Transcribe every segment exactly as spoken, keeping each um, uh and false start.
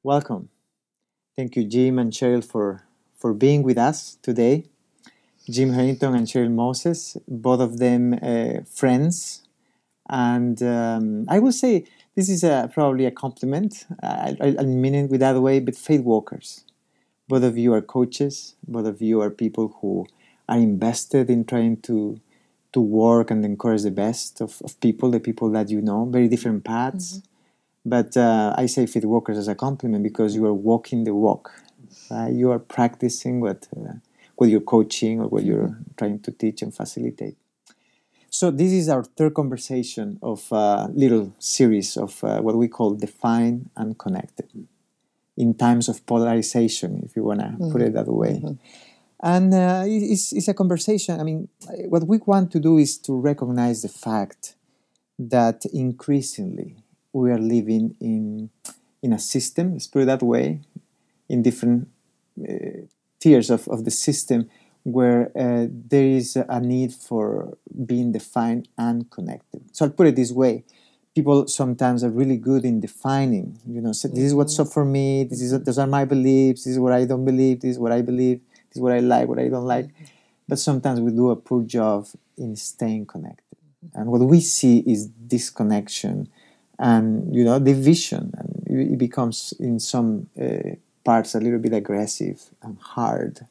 Welcome. Thank you, Jim and Cheryl, for, for being with us today. Jim Harrington and Cheryl Moses, both of them uh, friends. And um, I will say this is a, probably a compliment. I, I, I mean it with that way, but faith walkers. Both of you are coaches. Both of you are people who are invested in trying to to work and encourage the best of, of people, the people that you know, very different paths. Mm-hmm. But uh, I say faith walkers as a compliment because you are walking the walk. Right? You are practicing what, uh, what you're coaching or what you're trying to teach and facilitate. So this is our third conversation of a little series of uh, what we call Defined and Connected. In times of polarization, if you want to mm-hmm. put it that way. Mm-hmm. And uh, it's, it's a conversation. I mean, what we want to do is to recognize the fact that increasingly we are living in in a system, let's put it that way, in different uh, tiers of, of the system where uh, there is a need for being defined and connected. So I'll put it this way. People sometimes are really good in defining, you know, so this is what's up for me, this is these are my beliefs, this is what I don't believe, this is what I believe, this is what I like, what I don't like. But sometimes we do a poor job in staying connected. And what we see is disconnection and, you know, division. And it becomes, in some uh, parts, a little bit aggressive and hard.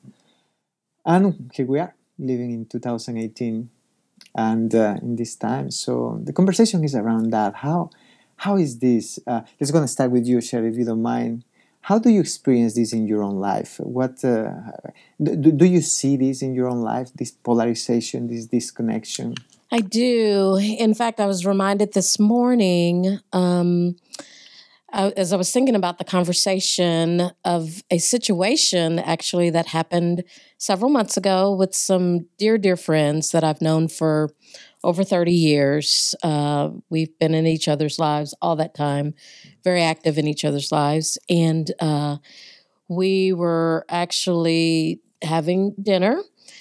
And here we are, living in two thousand eighteen. And uh, in this time, so the conversation is around that. How, how is this? Uh, let's going to start with you, Cheryl, if you don't mind. How do you experience this in your own life? What uh, do, do you see this in your own life? This polarization, this disconnection? I do. In fact, I was reminded this morning, um, I, as I was thinking about the conversation, of a situation actually that happened several months ago with some dear, dear friends that I've known for over thirty years. Uh, we've been in each other's lives all that time, very active in each other's lives. And uh, we were actually having dinner,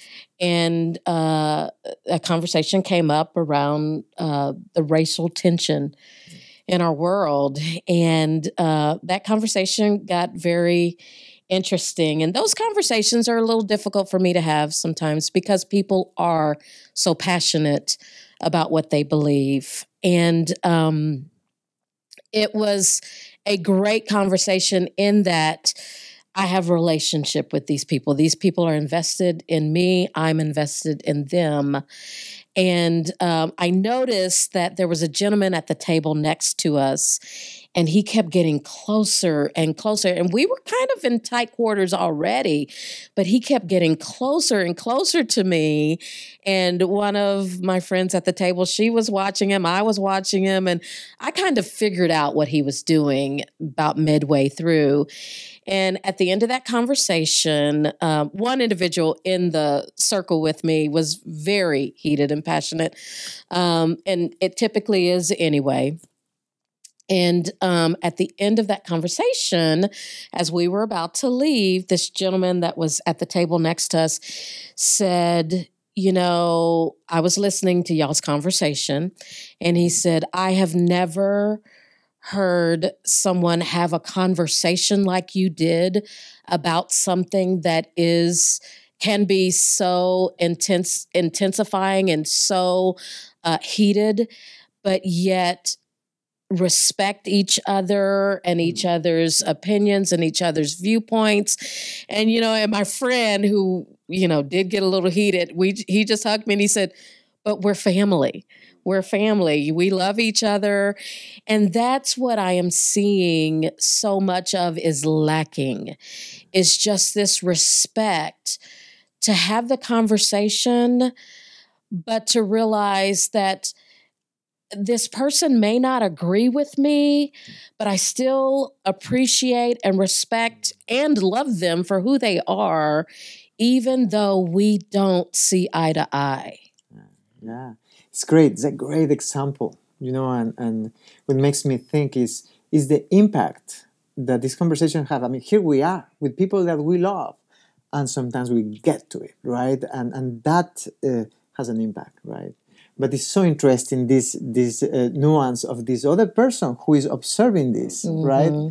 and uh, a conversation came up around uh, the racial tension in our world. And uh, that conversation got very interesting. And those conversations are a little difficult for me to have sometimes because people are so passionate about what they believe. And um, it was a great conversation in that I have a relationship with these people. These people are invested in me. I'm invested in them. And um, I noticed that there was a gentleman at the table next to us, and he kept getting closer and closer. And we were kind of in tight quarters already, but he kept getting closer and closer to me. And one of my friends at the table, she was watching him, I was watching him, and I kind of figured out what he was doing about midway through. And at the end of that conversation, um, one individual in the circle with me was very heated and passionate, um, and it typically is anyway. And um, at the end of that conversation, as we were about to leave, this gentleman that was at the table next to us said, you know, I was listening to y'all's conversation, and he said, I have never heard someone have a conversation like you did about something that is can be so intense, intensifying and so uh, heated, but yet respect each other and each other's opinions and each other's viewpoints. And, you know, and my friend who, you know, did get a little heated, we he just hugged me and he said, but we're family. We're family. We love each other. And that's what I am seeing so much of is lacking, is just this respect to have the conversation, but to realize that this person may not agree with me, but I still appreciate and respect and love them for who they are, even though we don't see eye to eye. Yeah, it's great. It's a great example, you know, and, and what makes me think is is the impact that this conversation have. I mean, here we are with people that we love, and sometimes we get to it, right? And and that uh, has an impact, right? But it's so interesting, this this uh, nuance of this other person who is observing this, mm-hmm. right?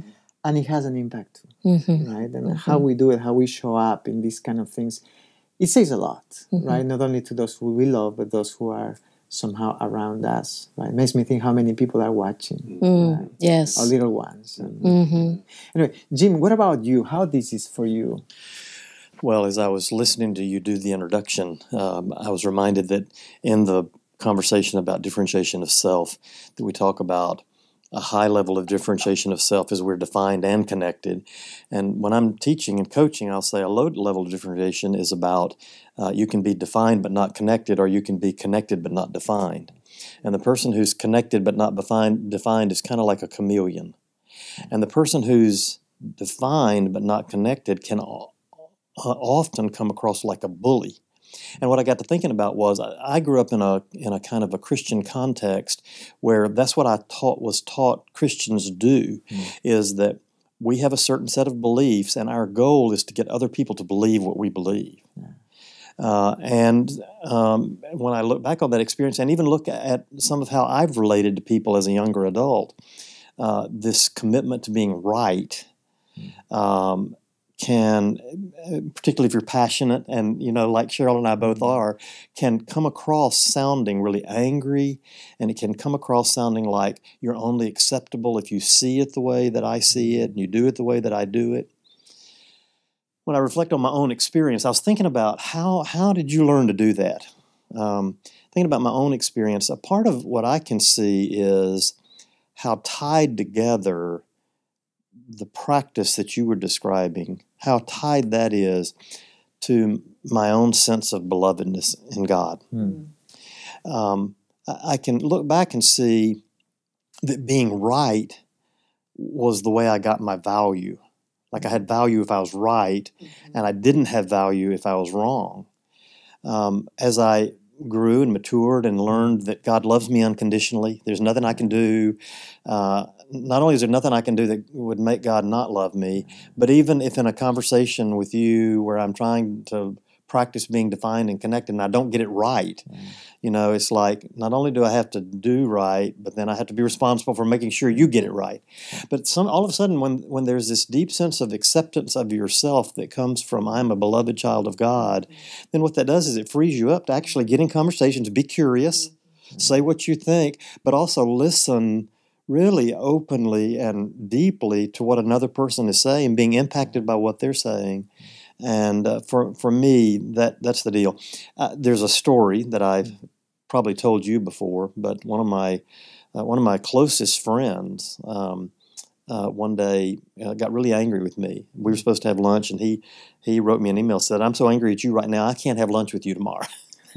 and it has an impact too, Mm-hmm. right? And Mm-hmm. how we do it, how we show up in these kind of things, it says a lot, Mm-hmm. right? Not only to those who we love, but those who are somehow around us, right? It makes me think how many people are watching, Mm, right? yes. Our little ones. And Mm-hmm. anyway, Jim, what about you? How this is for you? Well, as I was listening to you do the introduction, um, I was reminded that in the conversation about differentiation of self, that we talk about a high level of differentiation of self as we're defined and connected. And when I'm teaching and coaching, I'll say a low level of differentiation is about uh, you can be defined but not connected, or you can be connected but not defined. And the person who's connected but not defined, defined is kind of like a chameleon. And the person who's defined but not connected can uh, often come across like a bully. And what I got to thinking about was I, I grew up in a in a kind of a Christian context where that's what I taught was taught Christians do, mm. is that we have a certain set of beliefs, and our goal is to get other people to believe what we believe. Yeah. Uh, and um, when I look back on that experience, and even look at some of how I've related to people as a younger adult, uh, this commitment to being right. Mm. Um, can, particularly if you're passionate, and, you know, like Cheryl and I both are, can come across sounding really angry, and it can come across sounding like you're only acceptable if you see it the way that I see it, and you do it the way that I do it. When I reflect on my own experience, I was thinking about how, how did you learn to do that? Um, thinking about my own experience, a part of what I can see is how tied together the practice that you were describing, how tied that is to my own sense of belovedness in God. Mm. Um, I can look back and see that being right was the way I got my value. Like I had value if I was right, mm-hmm. and I didn't have value if I was wrong. Um, as I grew and matured and learned that God loves me unconditionally, there's nothing I can do. Uh, not only is there nothing I can do that would make God not love me, but even if in a conversation with you where I'm trying to practice being defined and connected and I don't get it right, mm. you know, it's like not only do I have to do right, but then I have to be responsible for making sure you get it right. But some all of a sudden when, when there's this deep sense of acceptance of yourself that comes from I'm a beloved child of God, then what that does is it frees you up to actually get in conversations, be curious, mm. say what you think, but also listen really openly and deeply to what another person is saying, being impacted by what they're saying. And uh, for for me, that that's the deal. Uh, there's a story that I've probably told you before, but one of my uh, one of my closest friends um, uh, one day uh, got really angry with me. We were supposed to have lunch, and he he wrote me an email, said, "I'm so angry at you right now, I can't have lunch with you tomorrow."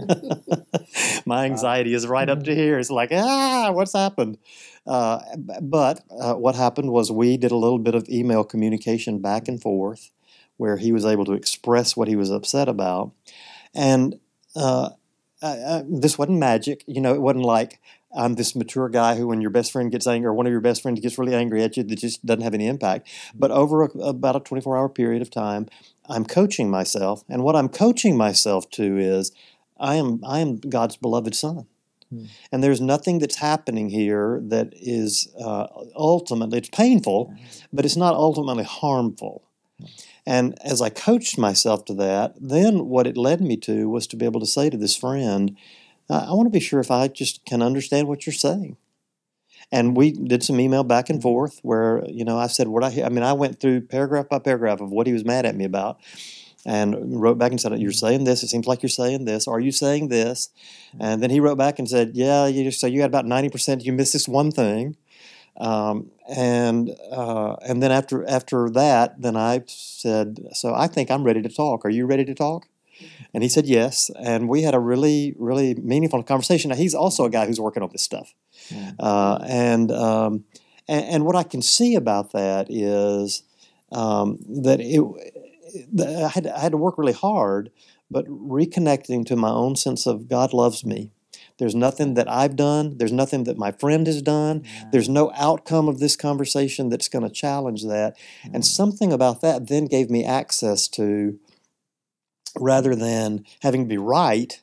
My anxiety is right up to here. It's like, ah, what's happened? Uh, but uh, what happened was we did a little bit of email communication back and forth, where he was able to express what he was upset about. And uh, I, I, this wasn't magic. You know, it wasn't like I'm this mature guy who when your best friend gets angry or one of your best friends gets really angry at you, that just doesn't have any impact. But over a, about a twenty-four hour period of time, I'm coaching myself. And what I'm coaching myself to is I am I am God's beloved son. Hmm. And there's nothing that's happening here that is uh, ultimately, it's painful, but it's not ultimately harmful. And as I coached myself to that, then what it led me to was to be able to say to this friend, I want to be sure if I just can understand what you're saying. And we did some email back and forth where, you know, I said what I, I mean, I went through paragraph by paragraph of what he was mad at me about and wrote back and said, you're saying this, it seems like you're saying this, are you saying this? And then he wrote back and said, yeah, you, so you got about ninety percent, you missed this one thing. Um, and uh, and then after after that, then I said, so I think I'm ready to talk. Are you ready to talk? And he said yes. And we had a really, really meaningful conversation. Now, he's also a guy who's working on this stuff. Yeah. Uh, and, um, and and what I can see about that is um, that it, I had, I had to work really hard, but reconnecting to my own sense of God loves me. There's nothing that I've done. There's nothing that my friend has done. Yeah. There's no outcome of this conversation that's going to challenge that. Yeah. And something about that then gave me access to, rather than having to be right,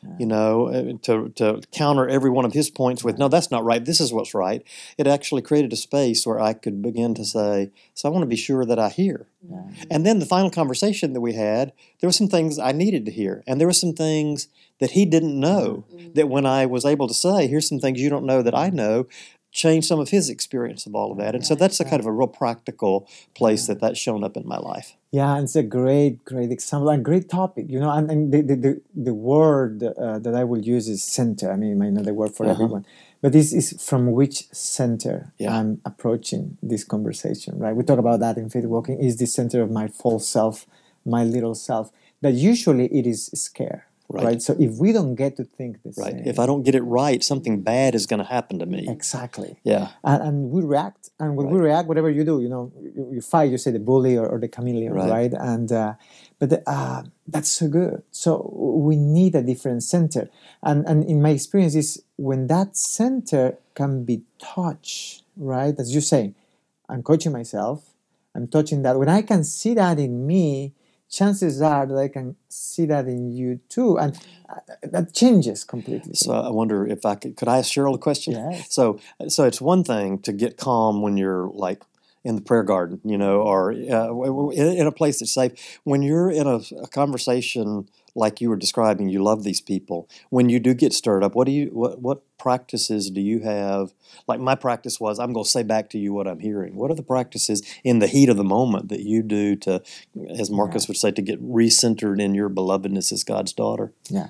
you know, uh, to, to counter every one of his points with, no, that's not right. This is what's right. It actually created a space where I could begin to say, so I want to be sure that I hear. Yeah. And then the final conversation that we had, there were some things I needed to hear. And there were some things that he didn't know, Mm-hmm. that when I was able to say, here's some things you don't know that I know, changed some of his experience of all of that. And so that's a kind of a real practical place that that's shown up in my life. Yeah, and it's a great, great example and great topic, you know. And, and the, the, the, the word uh, that I will use is center. I mean, it might not be the word for Uh-huh. everyone, but this is from which center Yeah. I'm approaching this conversation, right? We talk about that in faith walking. Is the center of my false self, my little self? That usually it is scare, Right. right? So if we don't get to think the Right. same, If I don't get it right, something bad is going to happen to me. exactly. Yeah. And, and we react, and when we Right. react, whatever you do, you know, you, you fight, you say the bully or, or the chameleon, Right. right? And uh, but the, uh, that's so good. So we need a different center, and and in my experience is when that center can be touched, right? As you're saying, I'm coaching myself, I'm touching that. When I can see that in me, chances are that I can see that in you too, and uh, that changes completely. So I wonder if I could, could I ask Cheryl a question? Yes. So, so it's one thing to get calm when you're like in the prayer garden, you know, or uh, in, in a place that's safe. When you're in a, a conversation like you were describing, you love these people. When you do get stirred up, what do you, what, what practices do you have? Like my practice was, I'm going to say back to you what I'm hearing. What are the practices in the heat of the moment that you do to, as Marcus would say, to get recentered in your belovedness as God's daughter? Yeah.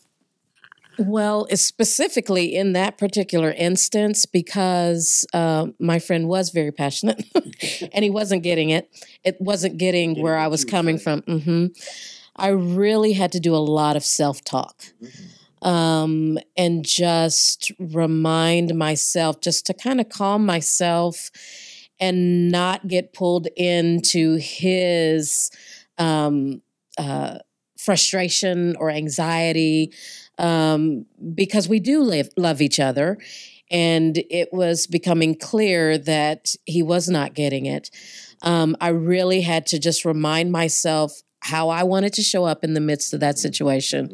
Well, it's specifically in that particular instance because uh, my friend was very passionate and he wasn't getting it. It wasn't getting, Getting where what I you was were coming saying. from. hmm I really had to do a lot of self-talk um, and just remind myself, just to kind of calm myself and not get pulled into his um, uh, frustration or anxiety, um, because we do live, love each other. And it was becoming clear that he was not getting it. Um, I really had to just remind myself how I wanted to show up in the midst of that situation.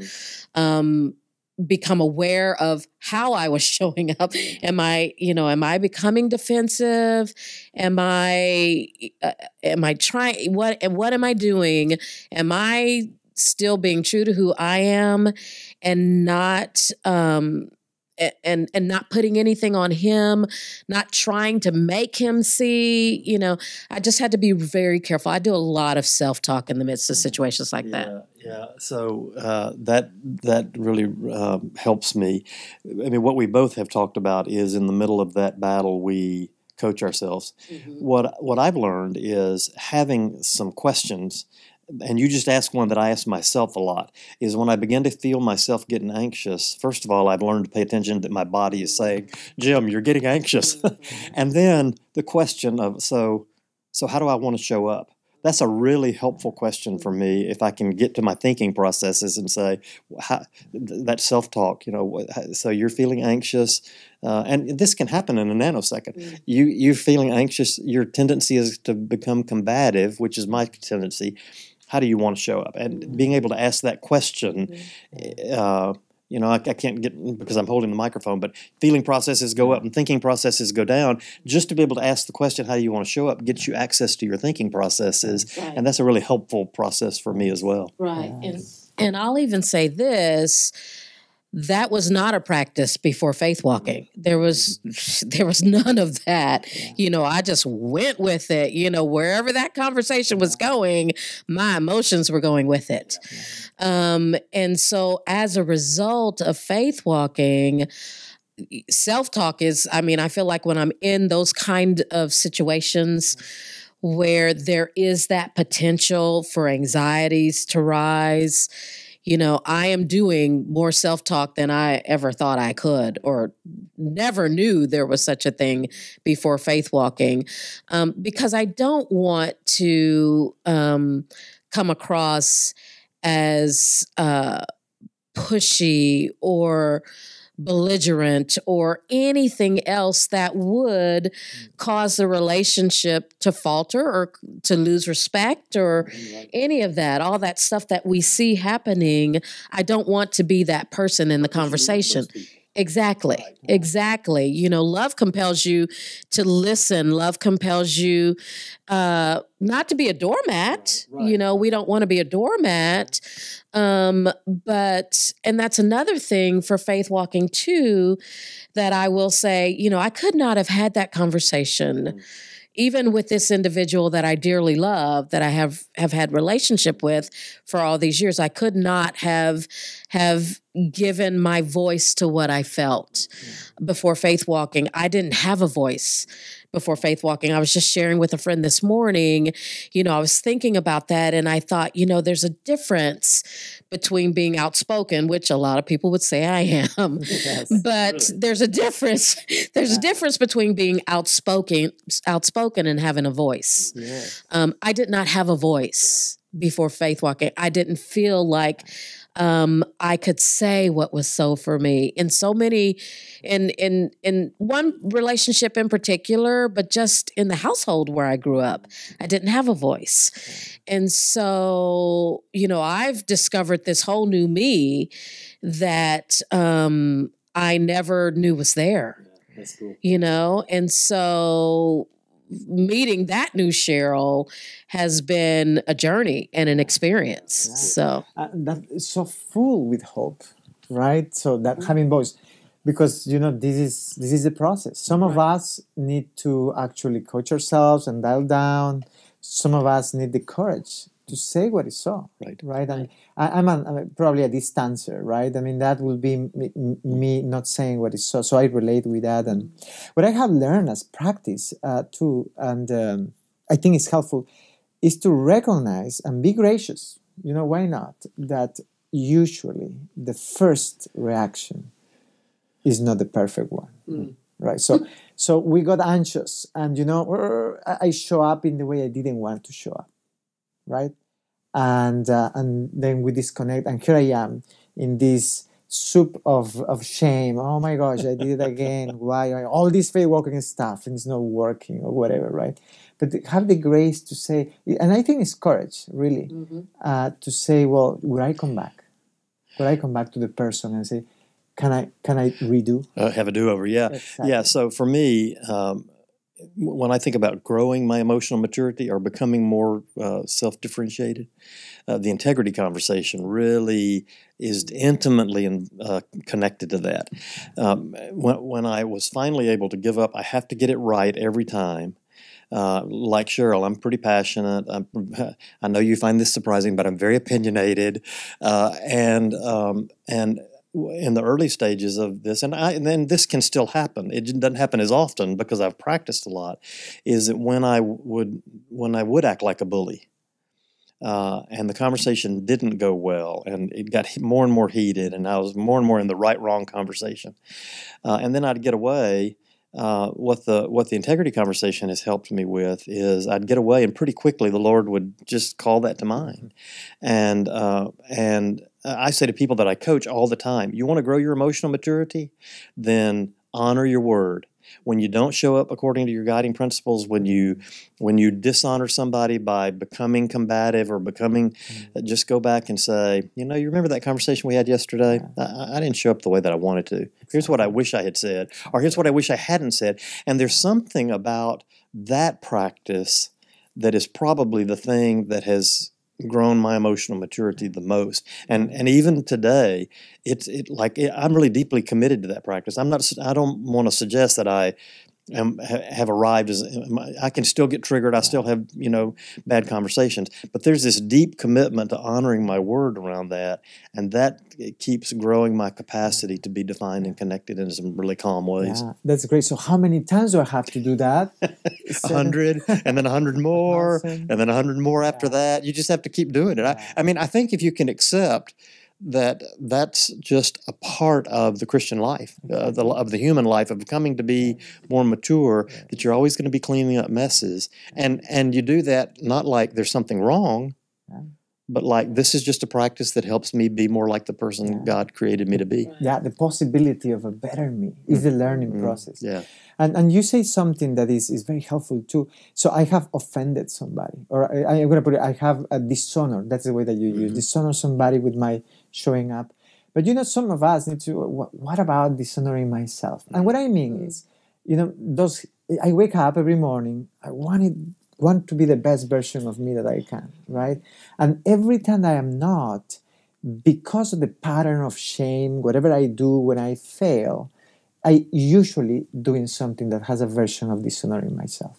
Um, become aware of how I was showing up. Am I, you know, am I becoming defensive? Am I, uh, am I trying, what, and what am I doing? Am I still being true to who I am and not, um, and and not putting anything on him, not trying to make him see, you know, I just had to be very careful. I do a lot of self-talk in the midst of situations like that. Yeah, yeah. So uh, that that really um, helps me. I mean, what we both have talked about is in the middle of that battle, we coach ourselves. Mm-hmm. What what I've learned is having some questions. And you just asked one that I ask myself a lot, is when I begin to feel myself getting anxious, first of all, I've learned to pay attention that my body is saying, Jim, you're getting anxious. And then the question of, so, so how do I want to show up? That's a really helpful question for me if I can get to my thinking processes and say, how, that self-talk, you know, so you're feeling anxious, uh, and this can happen in a nanosecond. Mm-hmm. You, you're feeling anxious, your tendency is to become combative, which is my tendency. How do you want to show up? And being able to ask that question, uh, you know, I, I can't get, because I'm holding the microphone, but feeling processes go up and thinking processes go down. Just to be able to ask the question, how do you want to show up, gets you access to your thinking processes. Right. And that's a really helpful process for me as well. Right. And and I'll even say this, that was not a practice before faith walking. There was there was none of that. You know, I just went with it. You know, wherever that conversation was going, my emotions were going with it. Um, and so as a result of faith walking, self-talk is, I mean, I feel like when I'm in those kind of situations where there is that potential for anxieties to rise, you know, I am doing more self-talk than I ever thought I could or never knew there was such a thing before faith walking, um, because I don't want to um, come across as uh, pushy or belligerent or anything else that would cause the relationship to falter or to lose respect or any of that, all that stuff that we see happening. I don't want to be that person in the conversation. Exactly. Right. Exactly. You know, love compels you to listen. Love compels you uh, not to be a doormat. Right. Right. You know, we don't want to be a doormat. Um, but, and that's another thing for faith walking too, that I will say, you know, I could not have had that conversation mm. even with this individual that I dearly love, that I have, have had relationship with for all these years. I could not have, have given my voice to what I felt before faith walking. I didn't have a voice before faith walking. I was just sharing with a friend this morning, you know, I was thinking about that and I thought, you know, there's a difference between being outspoken, which a lot of people would say I am, yes, but really. there's a difference. There's yeah. a difference between being outspoken, outspoken and having a voice. Yeah. Um, I did not have a voice before faith walking. I didn't feel like Um, I could say what was so for me in so many, in, in, in one relationship in particular, but just in the household where I grew up, I didn't have a voice. And so, you know, I've discovered this whole new me that, um, I never knew was there, yeah, that's cool. You know? And so meeting that new Cheryl has been a journey and an experience. Right. So uh, that is so full with hope, right? So that having voice, because you know this is this is the process. Some right. of us need to actually coach ourselves and dial down. Some of us need the courage to say what is so, right? Right, and I, I'm, a, I'm probably a distancer, right? I mean that will be me, me not saying what is so. So I relate with that, and what I have learned as practice uh, too, and um, I think it's helpful, is to recognize and be gracious. You know, why not? That usually the first reaction is not the perfect one, mm. right? So, so we got anxious, and you know, I show up in the way I didn't want to show up, right? And uh, and then we disconnect, and here I am in this soup of, of shame. Oh my gosh, I did it again. Why? All this faith walking stuff, and it's not working or whatever, right? But have the grace to say, and I think it's courage, really, mm-hmm. uh, to say, well, would I come back? Would I come back to the person and say, can I can I redo? Uh, have a do-over, yeah. Exactly. Yeah, so for me, um, when I think about growing my emotional maturity or becoming more uh, self-differentiated, uh, the integrity conversation really is intimately in, uh, connected to that. Um, when, when I was finally able to give up, I have to get it right every time. Uh, like Cheryl, I'm pretty passionate. I'm, I know you find this surprising, but I'm very opinionated, uh, and um, and. in the early stages of this, and, I, and then this can still happen. It doesn't happen as often because I've practiced a lot. Is that when I would when I would act like a bully, uh, and the conversation didn't go well, and it got more and more heated, and I was more and more in the right-wrong conversation, uh, and then I'd get away. Uh, what the what the integrity conversation has helped me with is I'd get away, and pretty quickly the Lord would just call that to mind, and uh, and I say to people that I coach all the time, you want to grow your emotional maturity, then honor your word. When you don't show up according to your guiding principles, when you when you dishonor somebody by becoming combative or becoming, mm-hmm. just go back and say, you know, you remember that conversation we had yesterday? I, I didn't show up the way that I wanted to. Here's what I wish I had said, or here's what I wish I hadn't said. And there's something about that practice that is probably the thing that has grown my emotional maturity the most, and and even today, it's it like it, I'm really deeply committed to that practice. I'm not. I don't want to suggest that I am have arrived as I can still get triggered. I still have you know bad conversations, but there's this deep commitment to honoring my word around that, and that it keeps growing my capacity to be defined and connected in some really calm ways. Yeah, that's great. So how many times do I have to do that? A hundred, and then a hundred more, and then a hundred more after yeah. that. You just have to keep doing it. Yeah. I, I mean, I think if you can accept that that's just a part of the Christian life, uh, the, of the human life, of coming to be more mature, that you're always going to be cleaning up messes. And and you do that not like there's something wrong, but like this is just a practice that helps me be more like the person Yeah. God created me to be. Yeah, the possibility of a better me is the learning Mm, process. yeah. And and you say something that is, is very helpful too. So I have offended somebody, or I, I'm going to put it, I have a dishonor. That's the way that you use Mm-hmm. dishonor somebody with my showing up. But you know, some of us need to. What, what about dishonoring myself? And what I mean is, you know, those. I wake up every morning. I wanted want to be the best version of me that I can, right? And every time I am not, because of the pattern of shame, whatever I do when I fail, I usually doing something that has a version of dishonoring myself.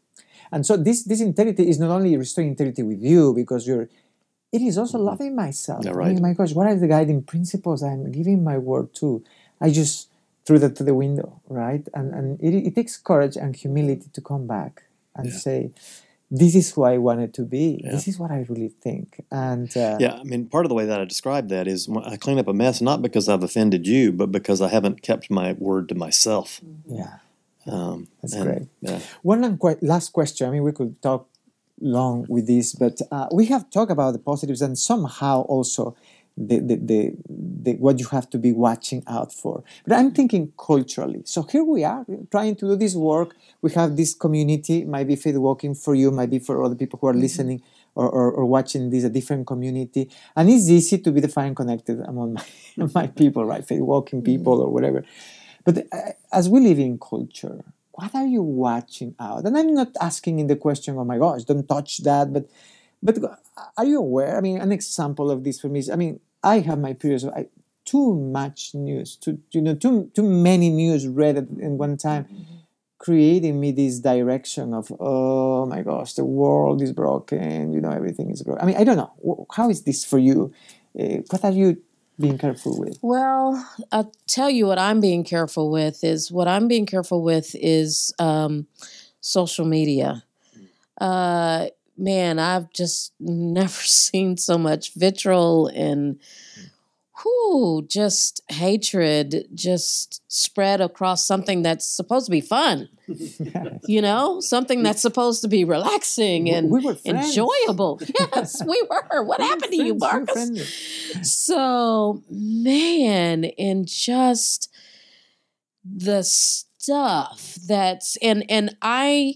And so this this integrity is not only restoring integrity with you because you're, it is also loving myself. Yeah, I right. mean, my gosh, what are the guiding principles I'm giving my word to? I just threw that to the window, right? And and it, it takes courage and humility to come back and Yeah. say, this is who I wanted to be. Yeah. This is what I really think. And uh, Yeah, I mean, part of the way that I describe that is when I clean up a mess, not because I've offended you, but because I haven't kept my word to myself. yeah. Um, That's and, great. Yeah. One lang- que- last question. I mean, we could talk long with this, but uh, we have talked about the positives and somehow also the, the, the, the what you have to be watching out for. But I'm thinking culturally. So here we are trying to do this work. We have this community, might be Faith Walking for you, might be for other people who are listening or, or, or watching this, a different community. And it's easy to be defined and connected among my, my people, right? Faith Walking people or whatever. But uh, as we live in culture, what are you watching out? And I'm not asking in the question, oh my gosh, don't touch that. But but are you aware? I mean, an example of this for me is, I mean, I have my periods of I, too much news, too, you know, too, too many news read at in one time, creating me this direction of, oh my gosh, the world is broken, you know, everything is broken. I mean, I don't know. How is this for you? Uh, what are you being careful with? Well, I'll tell you what I'm being careful with is what I'm being careful with is um, social media. Uh, man, I've just never seen so much vitriol and whoo, just hatred just spread across something that's supposed to be fun. You know, something that's supposed to be relaxing and we were friends. enjoyable. Yes, we were. What We were happened to you, friends, we were Marcus? friendly. So, man, and just the stuff that's and and I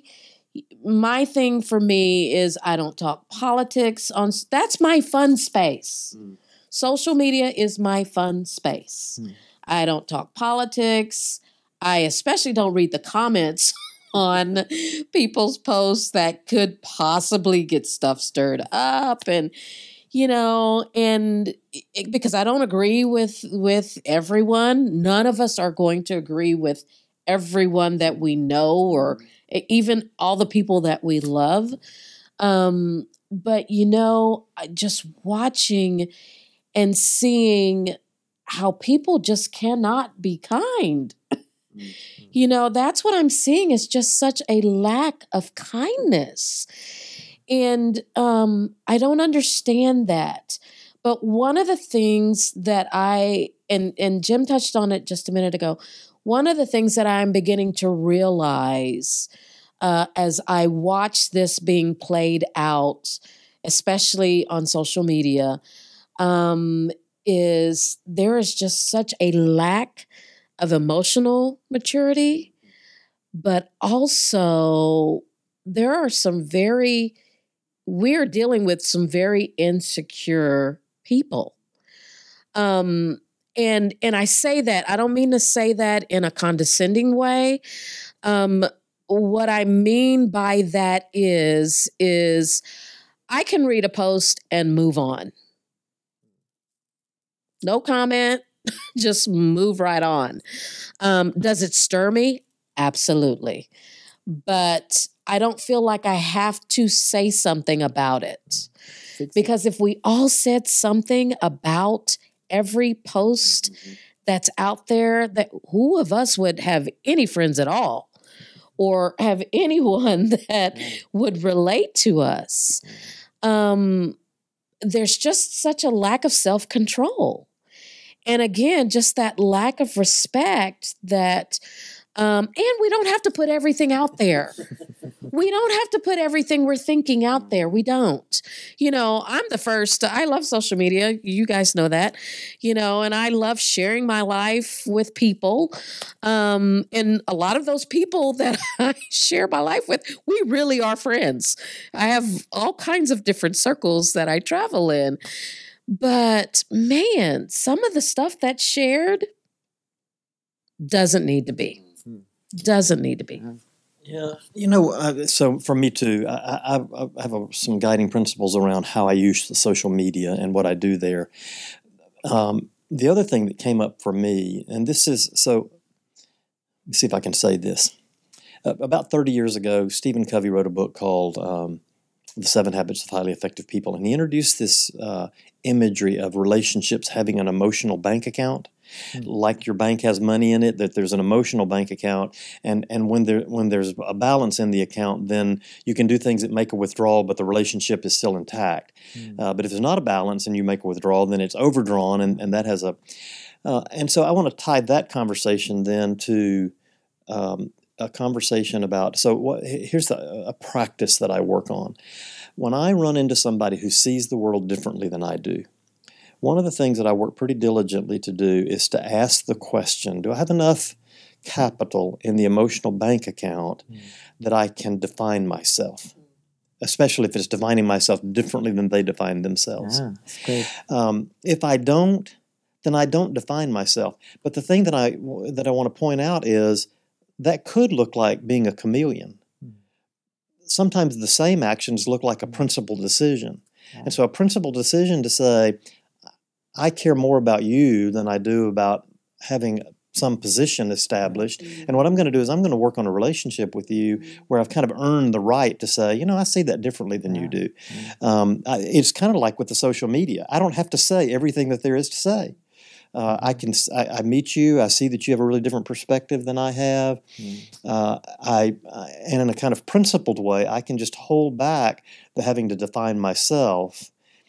my thing for me is I don't talk politics on that's my fun space. Mm. Social media is my fun space. Mm. I don't talk politics. I especially don't read the comments on people's posts that could possibly get stuff stirred up and you know and it, because I don't agree with with everyone. None of us are going to agree with everyone that we know or even all the people that we love. Um, but you know, just watching and seeing how people just cannot be kind. You know, that's what I'm seeing is just such a lack of kindness. And um, I don't understand that. But one of the things that I, and, and Jim touched on it just a minute ago, one of the things that I'm beginning to realize uh, as I watch this being played out, especially on social media, um, is there is just such a lack of emotional maturity, but also there are some very, we're dealing with some very insecure people. Um, and and I say that, I don't mean to say that in a condescending way. Um, what I mean by that is, is I can read a post and move on. No comment, just move right on. Um, does it stir me? Absolutely. But I don't feel like I have to say something about it. Because if we all said something about every post that's out there, that who of us would have any friends at all or have anyone that would relate to us? Um, there's just such a lack of self-control. And again, just that lack of respect that, um, and we don't have to put everything out there. We don't have to put everything we're thinking out there. We don't. You know, I'm the first. I love social media. You guys know that. You know, and I love sharing my life with people. Um, and a lot of those people that I share my life with, we really are friends. I have all kinds of different circles that I travel in. But man, some of the stuff that's shared doesn't need to be. Doesn't need to be. Yeah, you know, uh, so for me too, I, I, I have a, some guiding principles around how I use the social media and what I do there. Um, the other thing that came up for me, and this is, so let me see if I can say this. Uh, about thirty years ago, Stephen Covey wrote a book called um, The Seven Habits of Highly Effective People, and he introduced this uh, imagery of relationships having an emotional bank account. Mm-hmm. Like your bank has money in it, that there's an emotional bank account, and and when there when there's a balance in the account, then you can do things that make a withdrawal, but the relationship is still intact. Mm-hmm. Uh, but if there's not a balance and you make a withdrawal, then it's overdrawn, and, and that has a uh, and so I want to tie that conversation then to um, a conversation about. So what, here's the, a practice that I work on. When I run into somebody who sees the world differently than I do, one of the things that I work pretty diligently to do is to ask the question, do I have enough capital in the emotional bank account mm. that I can define myself? Especially if it's defining myself differently than they define themselves. Yeah, that's great. Um, if I don't, then I don't define myself. But the thing that I, that I want to point out is that could look like being a chameleon. Mm. Sometimes the same actions look like a principled decision. Yeah. And so a principled decision to say, I care more about you than I do about having some position established. Mm-hmm. And what I'm going to do is I'm going to work on a relationship with you mm-hmm. where I've kind of earned the right to say, you know, I see that differently than yeah. you do. Mm-hmm. Um, I, it's kind of like with the social media. I don't have to say everything that there is to say. Uh, I can. I, I meet you. I see that you have a really different perspective than I have. Mm-hmm. Uh, I, I and in a kind of principled way, I can just hold back the having to define myself,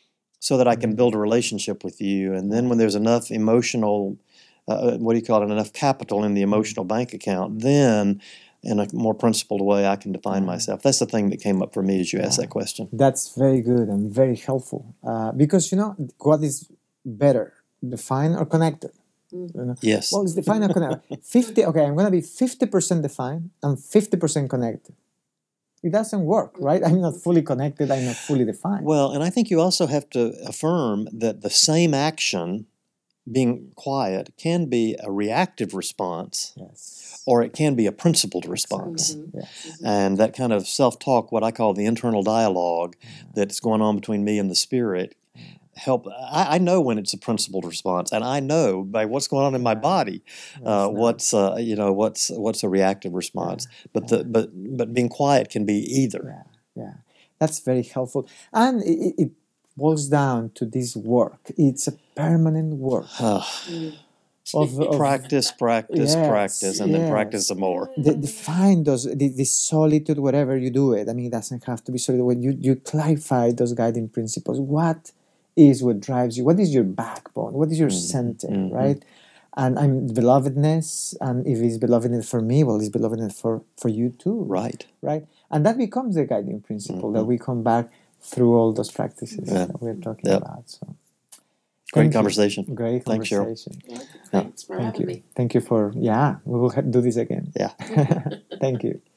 so that I can build a relationship with you. And then when there's enough emotional, uh, what do you call it, enough capital in the emotional bank account, then in a more principled way, I can define myself. That's the thing that came up for me as you yeah. asked that question. That's very good and very helpful. Uh, because, you know, what is better, defined or connected? You know? Yes. Well, it's defined or connected. fifty, okay, I'm going to be fifty percent defined and fifty percent connected. It doesn't work, right? I'm not fully connected. I'm not fully defined. Well, and I think you also have to affirm that the same action, being quiet, can be a reactive response, yes. or it can be a principled response. Mm-hmm. Yes. And that kind of self-talk, what I call the internal dialogue yeah. that's going on between me and the spirit, help. I, I know when it's a principled response, and I know by what's going on in my body, uh, what's uh, you know what's what's a reactive response. Yeah. But the but but being quiet can be either. Yeah, yeah, that's very helpful, and it, it boils down to this work. It's a permanent work. mm. Of, of, practice, practice, yes, practice, and yes. then practice some more. The, define those, the, the solitude, whatever you do it. I mean, it doesn't have to be solitude. When you you clarify those guiding principles, what is what drives you? What is your backbone? What is your mm-hmm. center, mm-hmm. right? And I'm belovedness, and if it's belovedness for me, well, it's belovedness for, for you too. Right. Right? And that becomes the guiding principle mm-hmm. that we come back through all those practices yeah. that we're talking yep. about. So, Great conversation. You. Great Thanks, conversation. Cheryl. Thanks for Thank having you. me. Thank you for, yeah, we will ha- do this again. Yeah. Thank you.